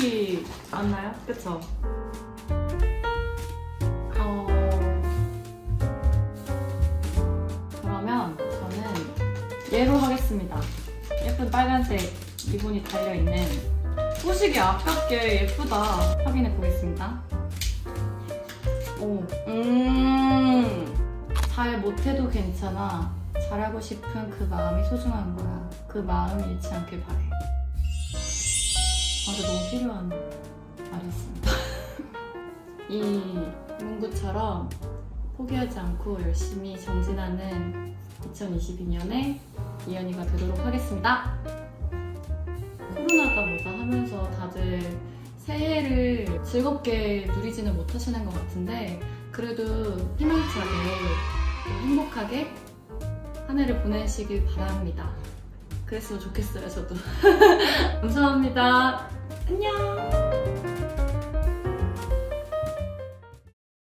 보이지 않나요? 그쵸? 그러면 저는 얘로 하겠습니다. 예쁜 빨간색 리본이 달려있는, 뿌시기 아깝게 예쁘다. 확인해 보겠습니다. 오, 잘 못해도 괜찮아. 잘하고 싶은 그 마음이 소중한 거야. 그 마음이 잃지 않길 바래. 근데 너무 필요한 말이었습니다. 이 문구처럼 포기하지 않고 열심히 정진하는 2022년에 이연이가 되도록 하겠습니다. 코로나가 뭐다 하면서 다들 새해를 즐겁게 누리지는 못하시는 것 같은데, 그래도 희망차게 행복하게 한 해를 보내시길 바랍니다. 그랬으면 좋겠어요, 저도. 감사합니다. 안녕.